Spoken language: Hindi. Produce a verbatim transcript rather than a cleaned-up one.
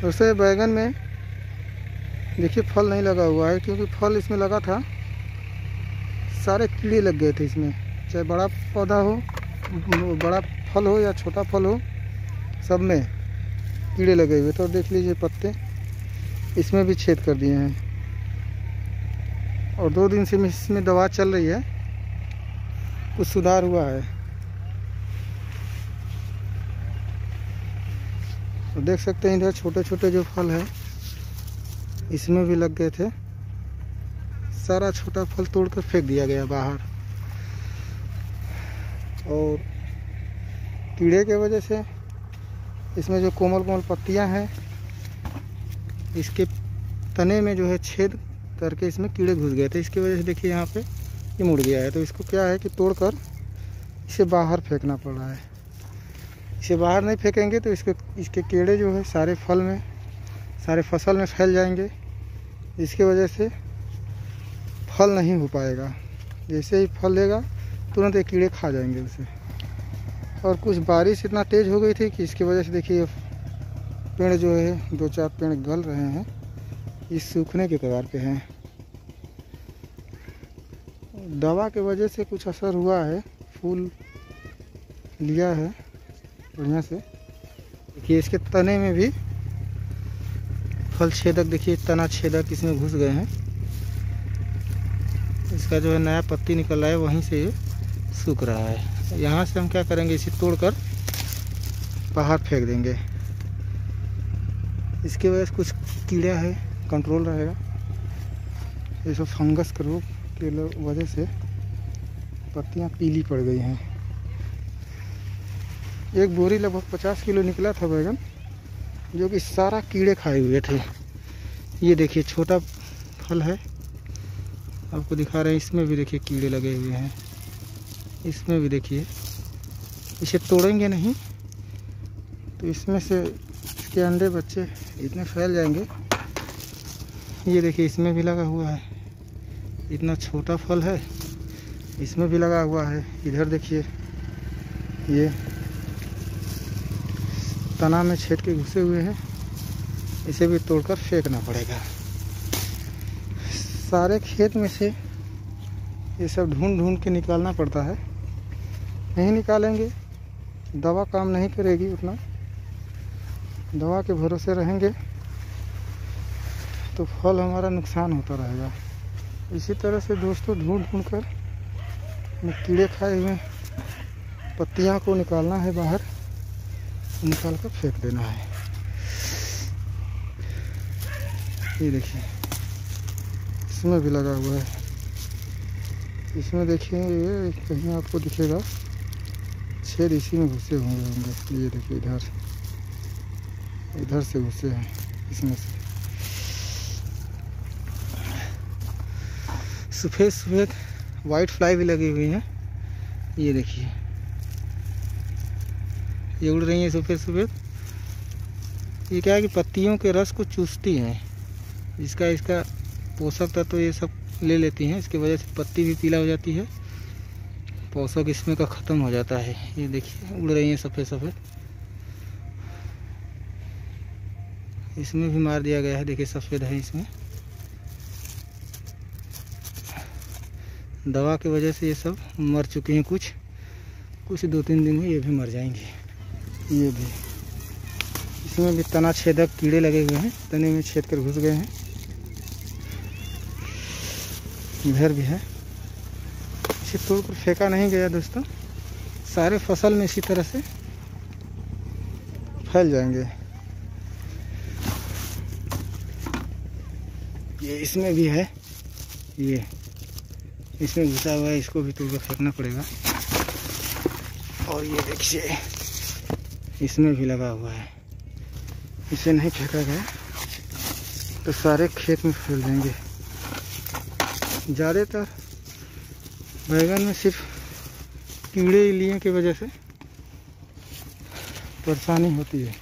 वैसे बैगन में देखिए फल नहीं लगा हुआ है, क्योंकि फल इसमें लगा था, सारे कीड़े लग गए थे इसमें। चाहे बड़ा पौधा हो, बड़ा फल हो या छोटा फल हो, सब में कीड़े लगे हुए। तो देख लीजिए पत्ते इसमें भी छेद कर दिए हैं। और दो दिन से इसमें दवा चल रही है, कुछ सुधार हुआ है। तो देख सकते हैं इधर छोटे छोटे जो फल है इसमें भी लग गए थे। सारा छोटा फल तोड़कर फेंक दिया गया बाहर। और कीड़े के वजह से इसमें जो कोमल कोमल पत्तियां हैं, इसके तने में जो है छेद करके इसमें कीड़े घुस गए थे। इसकी वजह से देखिए यहाँ पे ये मुड़ गया है। तो इसको क्या है कि तोड़कर इसे बाहर फेंकना पड़ रहा है। इसे बाहर नहीं फेंकेंगे तो इसके इसके कीड़े जो है सारे फल में, सारे फसल में फैल जाएंगे। इसकी वजह से फल नहीं हो पाएगा। जैसे ही फल लेगा तुरंत ये कीड़े खा जाएंगे उसे। और कुछ बारिश इतना तेज़ हो गई थी कि इसकी वजह से देखिए पेड़ जो है, दो चार पेड़ गल रहे हैं, इस सूखने के कगार पे हैं। दवा के वजह से कुछ असर हुआ है, फूल लिया है बढ़िया से। देखिए इसके तने में भी फल छेदक, देखिए तना छेदक इसमें घुस गए हैं। इसका जो है नया पत्ती निकल रहा है, वहीं से ये सूख रहा है। यहाँ से हम क्या करेंगे, इसे तोड़कर बाहर फेंक देंगे। इसकी वजह से कुछ कीड़ा है, कंट्रोल रहेगा। ये सब फंगस के रोग के वजह से पत्तियाँ पीली पड़ गई हैं। एक बोरी लगभग पचास किलो निकला था बैगन, जो कि सारा कीड़े खाए हुए थे। ये देखिए छोटा फल है, आपको दिखा रहे हैं। इसमें भी देखिए कीड़े लगे हुए हैं, इसमें भी देखिए। इसे तोड़ेंगे नहीं तो इसमें से इसके अंडे बच्चे इतने फैल जाएंगे। ये देखिए इसमें भी लगा हुआ है, इतना छोटा फल है, इसमें भी लगा हुआ है। इधर देखिए ये तना में छेद के घुसे हुए हैं, इसे भी तोड़कर फेंकना पड़ेगा। सारे खेत में से ये सब ढूंढ ढूंढ के निकालना पड़ता है। नहीं निकालेंगे दवा काम नहीं करेगी उतना। दवा के भरोसे रहेंगे तो फल हमारा नुकसान होता रहेगा। इसी तरह से दोस्तों ढूंढ ढूंढ कर कीड़े खाए हुए पत्तियां को निकालना है बाहर, निकाल कर फेंक देना है। ये देखिए इसमें भी लगा हुआ है। इसमें देखिए ये कहीं आपको दिखेगा छेद, इसी में घुसे हुए होंगे। ये देखिए इधर इधर से घुसे हैं इसमें से। सफ़ेद सफ़ेद वाइट फ्लाई भी लगी हुई है। ये देखिए ये उड़ रही है सफ़ेद सफ़ेद। ये क्या है कि पत्तियों के रस को चूसती हैं, इसका इसका पोषक तत्व तो ये सब ले लेती हैं। इसकी वजह से पत्ती भी पीला हो जाती है, पोषक इसमें का ख़त्म हो जाता है। ये देखिए उड़ रही हैं सफ़ेद सफ़ेद। इसमें भी मार दिया गया है, देखिए सफ़ेद है इसमें। दवा की वजह से ये सब मर चुके हैं। कुछ कुछ दो तीन दिन में ये भी मर जाएंगे। ये भी इसमें भी तना छेदक कीड़े लगे हुए हैं, तने में छेद कर घुस गए हैं। इधर भी है, इसे तोड़कर फेंका नहीं गया दोस्तों। सारे फसल में इसी तरह से फैल जाएंगे। ये इसमें भी है, ये इसमें घुसा हुआ है, इसको भी तोड़कर फेंकना पड़ेगा। और ये देखिए इसमें भी लगा हुआ है, इसे नहीं फेंका गया तो सारे खेत में फैल जाएंगे। ज़्यादातर बैगन में सिर्फ कीड़े इलियों की वजह से परेशानी होती है।